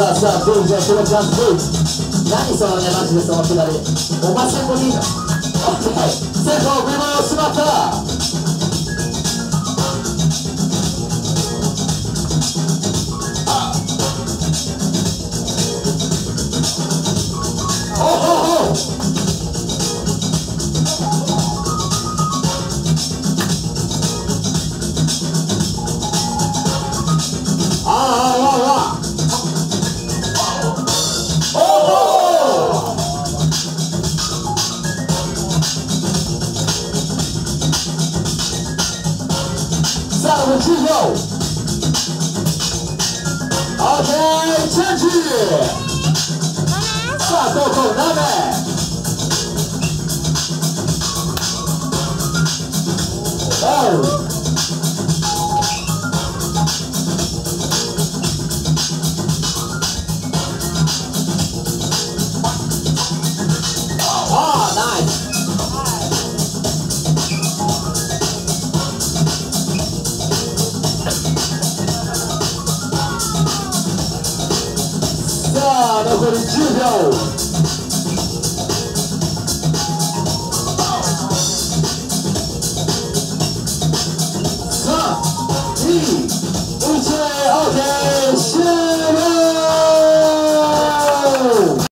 さあさあ、ブーじゃあこのチャンスブー。何そのね、マジでそのくだり。お前先行でいいの？オッケー。先行、ビバをしまった。さあ、10秒。オッケー、チェンジ。さあ、ここ、鍋。ナイス。さあ、残り10秒。